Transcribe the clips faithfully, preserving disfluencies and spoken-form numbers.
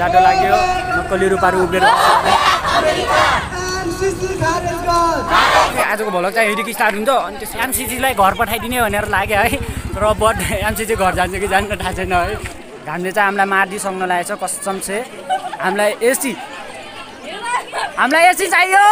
जाडो लाग्यो नक्कली रुपाहरू उभिएर आजको भ्लग चाहिँ यहीँदेखि स्टार्ट हुन्छ अनि त्यो एमसिसीलाई घर पठाइदिने भनेर लाग्यो है र बट एमसिसी घर जान्छ कि जान्छ थाहा छैन है घामले चाहिँ हामीलाई मार्दिसक्न लागेको छ कसम से हामीलाई एसी हामीलाई एसी चाहियो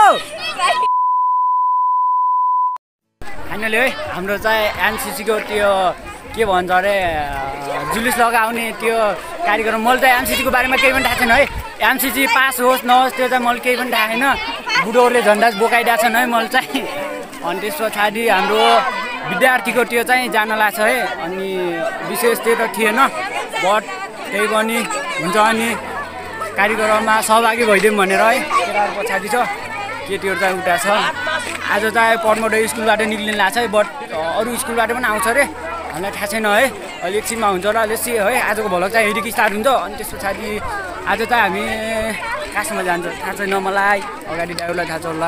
फाइनली है हाम्रो चाहिँ एमसिसीको त्यो के भन्छ अरे जुलुस लगाउने त्यो कार्यक्रम मैले चाहिँ एमसिसीको बारेमा केही पनि थाहा छैन है एमसिसी पास होस् नहोस् त्यो चाहिँ मैले केही पनि थाहा छैन बुढोहरूले झन्डा बोकाइदिएको छन् है मैले चाहिँ अनि त्यस पछाडि हाम्रो विद्यार्थीको त्यो चाहिँ जान लाग्छ है अनि विशेष त्यो त थिएन बट त्यही पनि हुन्छ अनि कार्यक्रममा सहभागी भइदिउँ भनेर है केटाहरू पछाडि छ केटीहरू चाहिँ उता छ आज चाहिँ परमोडो स्कुलबाट निक्लिनु लाग्छ है बट अरू स्कुलबाट पनि आउँछ अरे हामीलाई थाहा छैन है अहिले एकछिनमा हुन्छ र अहिले है आजको भ्लग चाहिँ यहीँदेखि स्टार्ट हुन्छ अनि त्यस पछाडि आज चाहिँ हामी कहाँसम्म जान्छ थाहा छैन मलाई अगाडि ड्राइभरलाई थाहा छ होला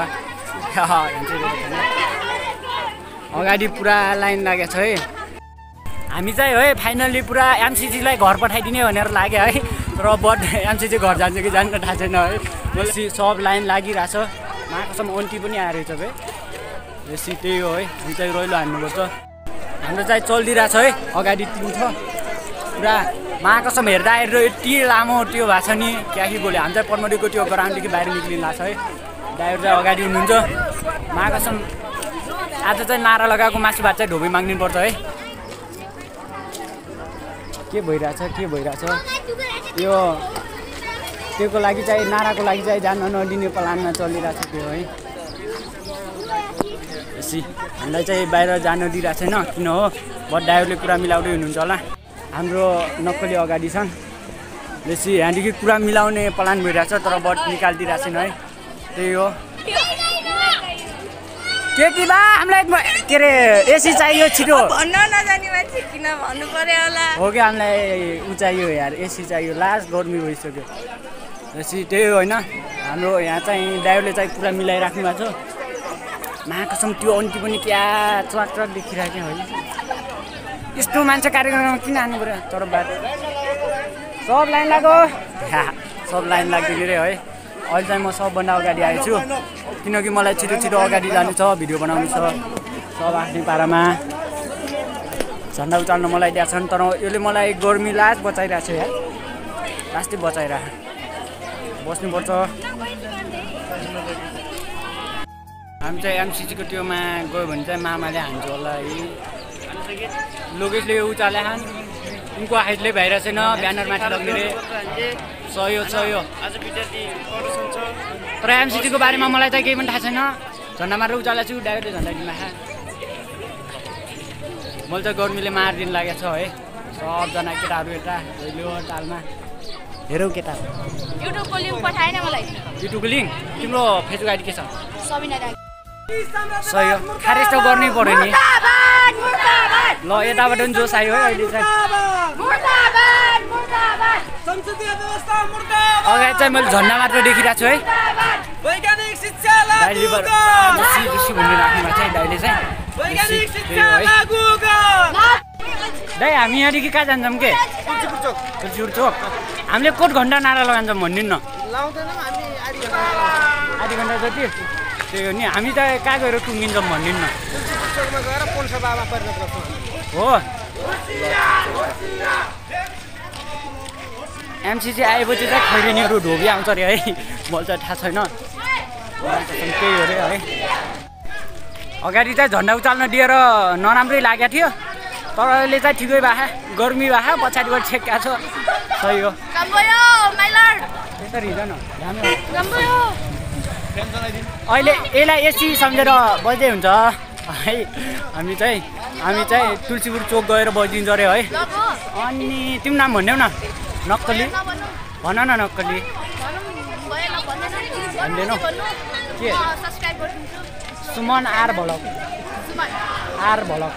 अगाडि पुरा लाइन लागेको छ है हामी चाहिँ है फाइनल्ली पुरा एमसिसीलाई घर पठाइदिने भनेर लाग्यो है र बट एमसिसी घर जान्छ कि जान्छ थाहा छैन है बेसी सब लाइन लागिरहेछ महाकसम अन्टी पनि आएर रहेछ है बेसी त्यही हो है हामी चाहिँ रहिलो हान्नुपर्छ हाम्रो चाहिँ चलिदिरहेछ है अगाडि टिम छ पुरा महाकसम हेर्दा हेरेर यति लामो त्यो भएको छ नि क्या कि बोल्यो हामी चाहिँ परमोडीको त्यो ग्राउन्डदेखि बाहिर निक्लिनु लाग्छ है ड्राइभर चाहिँ अगाडि हुनुहुन्छ महाकसम आज चाहिँ नारा लगाएको मासु भात चाहिँ ढोबी माग्नुपर्छ है के भइरहेछ के भइरहेछ यो त्योको लागि चाहिँ नाराको लागि चाहिँ जान नदिने प्लानमा चलिरहेछ त्यो है बेसी हामीलाई चाहिँ बाहिर जान दिइरहेको छैन किन हो बट ड्राइभरले कुरा मिलाउँदै हुनुहुन्छ होला हाम्रो नक्कली अगाडि छन् बेसी यहाँदेखि कुरा मिलाउने प्लान भइरहेछ तर बट निकालिदिइरहेको छैन है त्यही हो केटी बा हामीलाई के अरे एसी चाहियो छिटो भन्न नजाने मान्छे किन भन्नु पर्यो होला हो कि हामीलाई उ चाहियो यार एसी चाहियो लास्ट गर्मी भइसक्यो एसी त्यही होइन हाम्रो यहाँ चाहिँ ड्राइभरले चाहिँ पुरा मिलाइराख्नु भएको छ महाकसम त्यो अन्टी पनि क्या चुवाक चुवाक देखिरहेको है यस्तो मान्छे कार्यक्रममा किन हान्नु पऱ्यो तर बाटो सब लाइन लाग्यो सब लाइन लाग्दैन रे है अहिले चाहिँ म सबभन्दा अगाडि आएछु किनकि मलाई छिटो छिटो अगाडि जानु छ भिडियो बनाउनु छ सब आफ्नै पारामा झन्डा उचाल्न मलाई दिएको छन् तर यसले मलाई गर्मी लास्ट बचाइरहेको छ यार लास्टै बचाइरह बस्नुपर्छ हामी चाहिँ एमसिसीको त्योमा गयो भने चाहिँ मामाले हान्छ होला है लोकेशले उचाले हान उनको हाइटले भइरहेको छैन ब्यानरमाथि लग्ने रे सही हो सही हो तर एमसिसीको बारेमा मलाई चाहिँ केही पनि थाहा छैन झन्डा मारेर उचालेको छु ड्राइभरले झन्डा दिनमा मैले चाहिँ गर्मीले मारिदिनु लागेको छ है सबजना केटाहरू यता पहिलो तालमा हेरौ केटा युट्युबको लिङ्क पठाएन मलाई युट्युबको लिङ्क तिम्रो फेसबुक आइडी के छ सबिना राई सही हो खारेज त गर्नै पर्यो नि ल यताबाट पनि जोस आयो है अहिले चाहिँ अगाडि चाहिँ मैले झन्डा मात्र देखिरहेको छु है दाइले भन्ने राख्नु भएको छ है दाइले चाहिँ दाइ हामी यहाँदेखि कहाँ जान्छौँ के तुलसीपुर चोक हामीले कोट घन्टा नारा लगान्छौँ भनिदिनु न आधी घन्टा जति त्यही हो नि हामी त कहाँ गएर टुङ्गिन्छौँ भनिदिनु न हो एमसिसी आएपछि चाहिँ खैरेनीहरू ढोबी आउँछ अरे है मलाई चाहिँ थाहा छैन त्यही हो अरे है अगाडि चाहिँ झन्डा उचाल्न दिएर नराम्रै लागेको थियो तर अहिले चाहिँ ठिकै भए गर्मी भए पछाडिबाट छेक्का छ सही हो त्यसरी हिँड न अहिले यसलाई एसी सम्झेर बज्दै हुन्छ है हामी चाहिँ हामी चाहिँ तुलसीपुर चोक गएर बजिदिन्छ अरे है अनि तिम्रो नाम भन्देऊ न नक्कली भन न नक्कली भन्दैनौ के Suman R vlog R vlog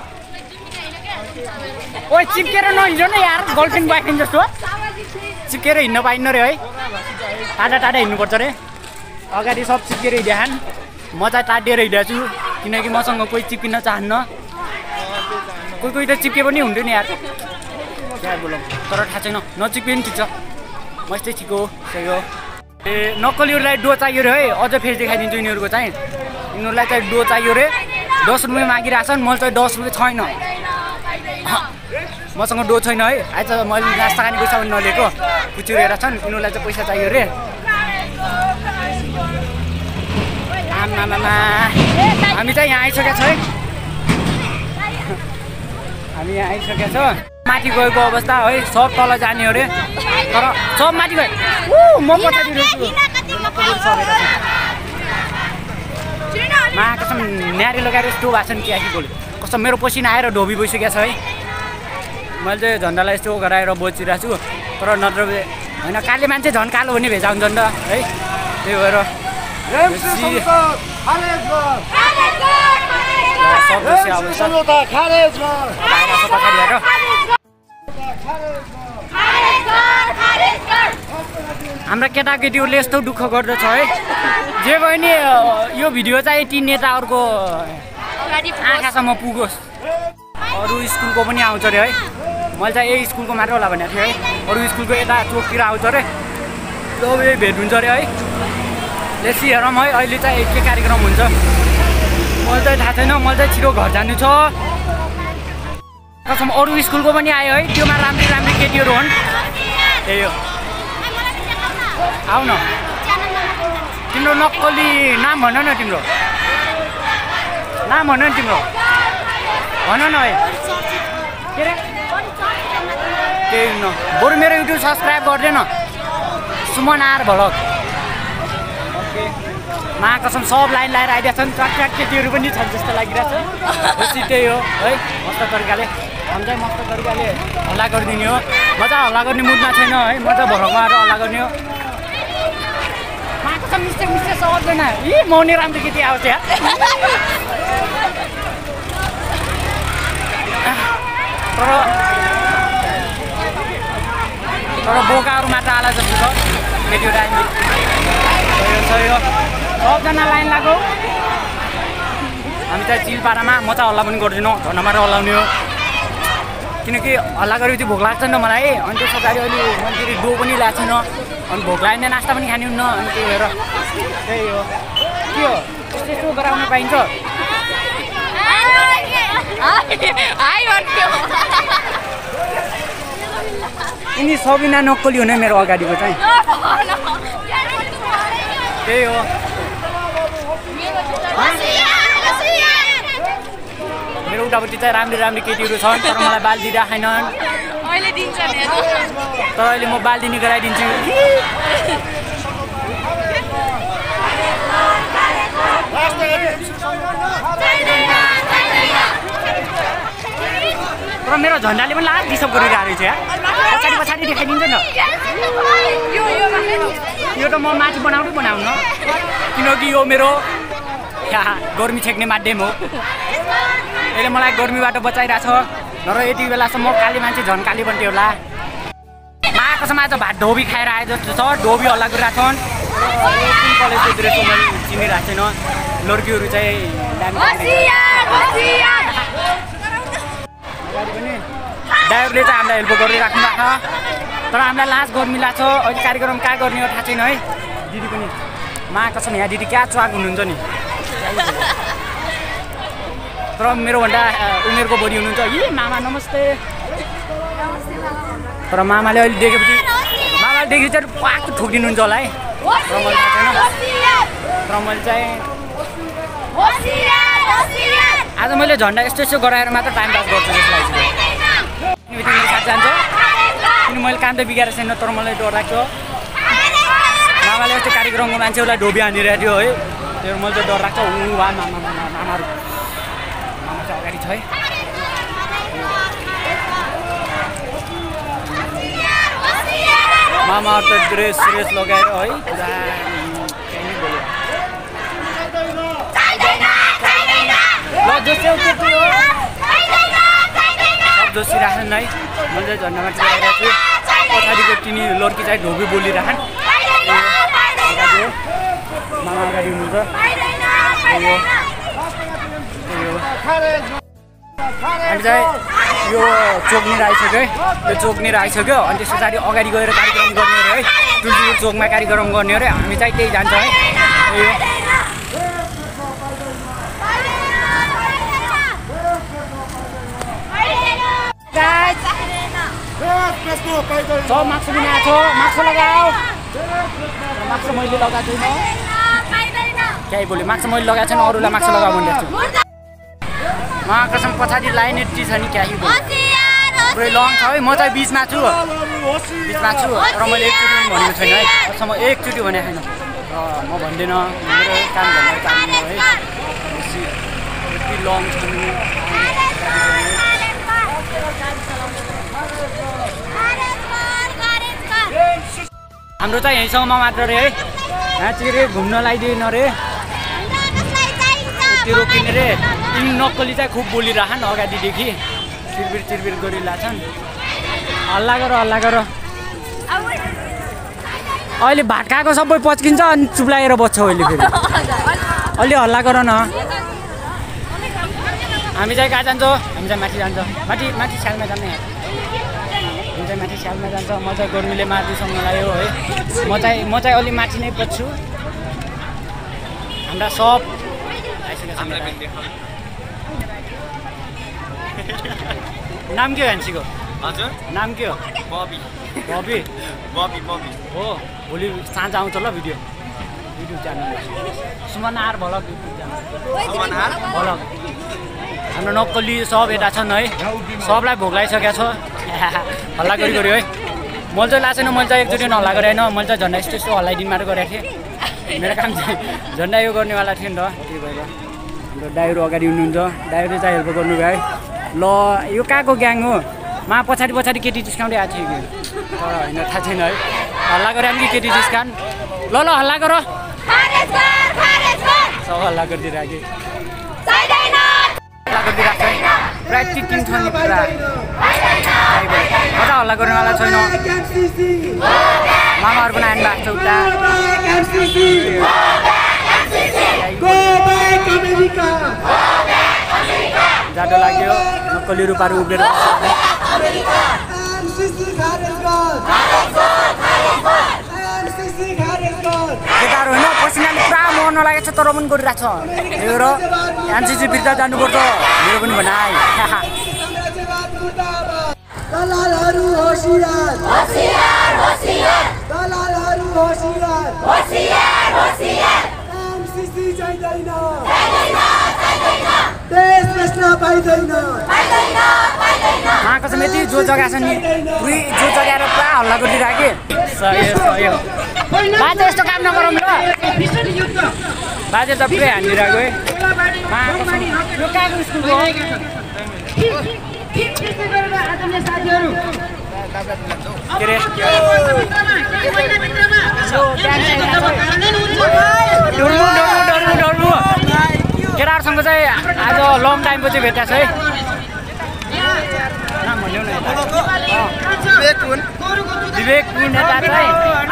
ओइ चिप्केर नहिँड्नु न यार गर्लफ्रेन्ड बोयफ्रेन्ड जस्तो चिप्केर हिँड्न पाइन्न रे है टाढा टाढा हिँड्नुपर्छ रे अगाडि सब चिप्केर हिँड्यान् म चाहिँ टाढिएर हिँडेको छु किनकि मसँग कोही चिप्किन चाहन्न कोही कोही त चिप्के पनि हुन्थ्यो नि यार क्या बोलौँ तर थाहा छैन नचिप्के पनि ठिक छ म यस्तै ठिक हो सही हो ए नक्कलीहरूलाई डो चाहियो रे है अझ फेरि देखाइदिन्छु यिनीहरूको चाहिँ यिनीहरूलाई चाहिँ डो चाहियो रे दस रुपियाँ मागिरहेछन् मैले चाहिँ दस रुपियाँ छैन मसँग डो छैन है आज मैले नास्ता खाने पैसा पनि नलिएको कुचुरेर छन् यिनीहरूलाई चाहिँ पैसा चाहियो रे आमामामा हामी चाहिँ यहाँ आइसकेका छौँ है हामी यहाँ आइसकेका छौँ माथि गएको अवस्था है सब तल जाने अरे तर सब माथि गयो म पछाडि रहेछु मा कसम न्यारी लगाएर यस्तो भएको छ नि क्या बोले कसम मेरो पसिना आएर ढोबी भइसकेको छ है मैले चाहिँ झन्डालाई यस्तो गराएर बोचिरहेको छु तर नत्र होइन काले मान्छे झन् कालो भने भेजा हुन्छ नि त है त्यही भएर हाम्रा केटाकेटीहरूले यस्तो दुःख गर्दछ है जे भयो नि यो भिडियो चाहिँ ती नेताहरूको आँखासम्म पुगोस् अरू स्कुलको पनि आउँछ अरे है मैले चाहिँ यही स्कुलको मात्र होला भनेको थिएँ है अरू स्कुलको यता चोकतिर आउँछ अरे सब यही भेट हुन्छ अरे है लेसी हेरौँ है अहिले चाहिँ के कार्यक्रम हुन्छ मैले चाहिँ थाहा छैन मैले चाहिँ छिटो घर जानु छ कसम अरू स्कुलको पनि आयो है त्योमा राम्री राम्री केटीहरू हुन् त्यही हो आऊ न तिम्रो नक्कली नाम भन न तिम्रो नाम भन न तिम्रो भन न है के रे केही न बरु मेरो युट्युब सब्सक्राइब गरिदिएन सुमन आर भ्लग ओके मा कसम सब लाइन लगाएर आइदिएको छन् ट्राक ट्राक केटीहरू पनि छन् जस्तो लागिरहेको छ त्यही हो है मस्त तरिकाले हामी चाहिँ मस्त तरिकाले हल्ला गरिदिने हो म चाहिँ हल्ला गर्ने मुडमा छैन है म चाहिँ भरकमा आएर हल्ला गर्ने हो मा कसम मिस्टेक मिस्टेक सक्दैन यी मौनी राम्रो केटी आउँछ या तर तर बोकाहरू मात्र आला जस्तो छ केटीहरू आइदिनु सही हो सबजना लाइन लाग्यो हामी चाहिँ चिलपाडामा म चाहिँ हल्ला पनि गर्दिनँ झन्डा मात्र हल्लाउने हो किनकि हल्ला गरेपछि भोक लाग्छ नि त मलाई अनि त्यस पछाडि अहिले मैले फेरि डो पनि ल्याएको छैन अनि भोक लाग्यो भने नास्ता पनि खाने हुन्न अनि त्यही भएर त्यही हो के हो यस्तो यस्तो गराउन पाइन्छ यिनी सबिना नक्कली हुने मेरो अगाडिको चाहिँ त्यही हो मेरो उतापट्टि चाहिँ राम्री राम्री केटीहरू छन् तर मलाई बाल दिइराखेनन् तर अहिले म बाल दिने गराइदिन्छु तर मेरो झन्डाले पनि लास्ट डिस्टर्ब गरिरहेको रहेछ या पछाडि पछाडि देखाइदिन्छ नि यो त म माथि बनाउनै बनाउनु किनकि यो मेरो गर्मी छेक्ने माध्यम हो यसले मलाई गर्मीबाट बचाइरहेछ र यति बेलासम्म काली मान्छे झन् काली बन्थे होला माकसम्म आज भात ढोबी खाएर आए जस्तो छ ढोबी हल्ला गरिरहेको छन् कलेजको दृश्य मैले चिनिरहेको छैन लड्कीहरू चाहिँ ड्राइभरले चाहिँ हामीलाई हेल्प गरिराख्नु भएको तर हामीलाई लास्ट गर्मी लाग्छ अहिले कार्यक्रम कहाँ गर्ने हो थाहा छैन है दिदी पनि मा कसम यहाँ दिदी क्या च्वाक हुनुहुन्छ नि तर मेरोभन्दा उमेरको बढी हुनुहुन्छ यी मामा नमस्ते तर मामाले अहिले देखेपछि मामाले देखेपछि चाहिँ पाक ठोकिदिनुहुन्छ होला है तर मैले थाहा छैन तर मैले चाहिँ आज मैले झन्डा यस्तो यस्तो गराएर मात्र टाइम पास गर्छु जस्तो लाग्छ मेरो साथ जान्छ किन मैले काम त बिगारेको छैन तर मलाई डर लाग्छ मामाले यस्तो कार्यक्रमको मान्छेहरूलाई ढोबी हानिरहेको थियो है त्यो मैले चाहिँ डर लाग्छ ऊ वा मामा मामाहरू मामा चाहिँ अगाडि छ है मामाहरू त ड्रेस स्रेस लगाएर है पुरा ल जोसी जोसी राख्छन् है मैले चाहिँ झन्डामा लगाइरहेको छु पछाडिको तिनी लड्की चाहिँ ढोबी बोलिराखन् मामा अगाडि हुनुहुन्छ हामी चाहिँ यो चोकनिर आइसक्यो है यो चोकनिर आइसक्यो अनि त्यस पछाडि अगाडि गएर कार्यक्रम गर्ने अरे है तुलसीपुर चोकमा कार्यक्रम गर्ने अरे हामी चाहिँ त्यही जान्छ है यो छ माक्स पनि आएको छ माक्स लगाऊ माक्स मैले लगाएको छैन क्या बोल्यो माक्स मैले लगाएको छैन अरूलाई माक्स लगाऊ भनिरहेको छु महाकसम पछाडि लाइन यति छ नि क्या पुरै लङ छ है म चाहिँ बिचमा छु बिचमा छु र मैले एकचोटि पनि भनेको छैन है अहिलेसम्म एकचोटि भनेको छैन र म भन्दिनँ मेरो काम गर्न चाहनु है यति लङ छ नि हाम्रो चाहिँ यहीँसम्म मात्र रे है यहाँ चाहिँ रे घुम्न लगाइदिएन रे त्यो रोकिने रे यिनी नक्कली चाहिँ खुब बोलिरहेछन् अगाडिदेखि चिरबिर चिरबिर गरिरहेछन् हल्ला गर हल्ला गर अहिले भाटकाएको सबै पच्किन्छ अनि चुप्लाएर बस्छ अहिले फेरि अलि हल्ला गर न हामी चाहिँ कहाँ जान्छौँ हामी चाहिँ माथि जान्छौँ माथि माथि स्यालमा जाने हामी चाहिँ माथि स्यालमा जान्छ म चाहिँ गर्मीले माथिसँग लाग्यो है म चाहिँ म चाहिँ अलि माथि नै पस्छु हाम्रा सब नाम के हो हान्सीको हजुर नाम के हो बबी बबी बबी बबी हो भोलि साँझ आउँछ ल video YouTube channel Suman R vlog YouTube channel Suman R vlog हाम्रो नक्कली सब यता छन् है सबलाई भोक लगाइसकेको छ हल्ला गरी गऱ्यो है मैले चाहिँ लासेन मैले चाहिँ एकचोटि हल्ला गरेँ होइन मैले चाहिँ झन्डा यस्तो यस्तो हल्लाइदिनु मात्र गरेको थिएँ मेरो काम चाहिँ झन्डा यो गर्नेवाला थियो नि त त्यही भएर हाम्रो ड्राइभर अगाडि हुनुहुन्छ ड्राइभरले चाहिँ हेल्प गर्नुभयो है ल यो कहाँको ग्याङ हो मा पछाडि पछाडि केटी डिस्काउन्टै आएको थियो कि तर होइन थाहा छैन है हल्ला गरे कि केटी डिस्काउन्ट ल ल हल्ला गर सब हल्ला गरिदिइरहेको हल्ला गरिदिइरहेको छ पुरा टिटिन्छ नि पुरा मजा हल्ला गर्नेवाला छैन मामाहरू पनि आउनु भएको छ उता जाडो लाग्यो नक्कली रूपाहरू उभिएर केटाहरू होइन पसिनाले पुरा मर्न लागेको छ तर पनि गरिरहेको छ त्यही भएर एनसिसी फिर्ता जानुपर्छ मेरो पनि भनाइ दलालहरू होशियार होशियार होशियार दलालहरू होशियार होशियार होशियार एमसीसी चाहिँदैन चाहिँदैन चाहिँदैन देश बेच्न पाइँदैन पाइँदैन पाइँदैन महाकसम यति जो जग्गा छ नि पुरै जो जग्गाएर पुरा हल्ला गरिदिइरहेको सही सही बाजे यस्तो काम नगरौँ ल बाजे त पुरै हानिदिइरहेको है महाकसम यो कहाँको स्कुलको हो के अरे डोर्नु डोर्नु डोर्नु डोर्नु केटाहरूसँग चाहिँ आज लङ टाइमपछि भेट्दा छ है नाम भन्यो न विवेक कुन नेता चाहिँ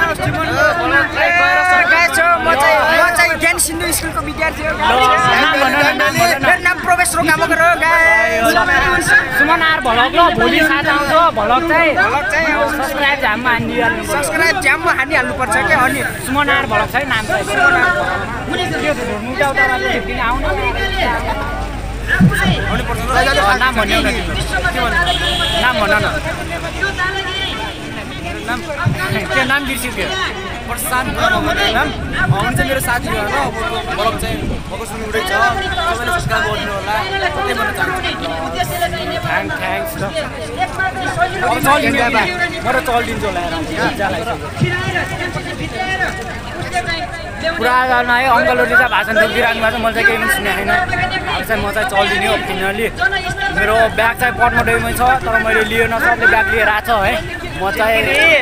म चाहिँ म चाहिँ ज्ञान सिन्धु स्कुलको विद्यार्थी हो मेरो नाम प्रवेश रोकामको र सुमन आर भलग ल भोलि साँझ आउँछ भलग चाहिँ सब्सक्राइब झाममा हानिदिइहाल्नु सब्सक्राइब ज्याममा हानिहाल्नुपर्छ क्या अनि सुमन आर भलग छ है नाम चाहिँ सुमन आर आउनु नाम भन्यो न नाम भन न नाम त्यो नाम बिर्सियो प्रशान्त नाम आउनु चाहिँ मेरो साथी हो होइन ब्लग चाहिँ भएको सुन्नु उठेको छ सबैले सब्सक्राइब गरिदिनु होला त्यही भन्न चाहन्छु थ्याङ्क थ्याङ्क्स ल अब चलिदिनु बा म त चलिदिन्छु होला पुरा जानु है अङ्कलहरूले चाहिँ भाषण दिइराख्नु भएको छ मैले चाहिँ केही पनि सुनेको छैन अब चाहिँ म चाहिँ चलिदिने हो किनभने मेरो ब्याग चाहिँ पटमोटैमै छ तर मैले लिएन सबले ब्याग लिएर आएको छ है म चाहिँ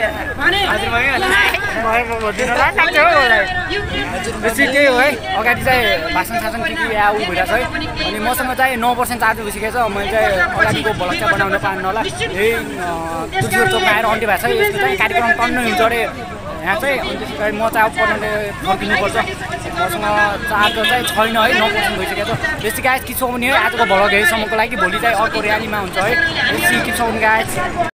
बेसी त्यही हो है अगाडि चाहिँ भाषण सासन के के या ऊ भइरहेको छ है अनि मसँग चाहिँ नौ पर्सेन्ट चार्ज भइसकेको छ मैले चाहिँ अगाडिको भलक चाहिँ बनाउन पाएन होला यही तुलसीपुर चोकमा आएर अन्त्य भएको छ यसको चाहिँ कार्यक्रम टन्नै हुन्छ अरे यहाँ चाहिँ अनि त्यसै गरी म चाहिँ अब पढ्नु फर्किनुपर्छ मसँग चार्जर चाहिँ छैन है नौ पर्सेन्ट भइसकेको छ बेसी गाइस किप सकाउने है आजको भ्लग यहीसम्मको लागि भोलि चाहिँ अर्को र्यालीमा हुन्छ है किप सकाउने गाइस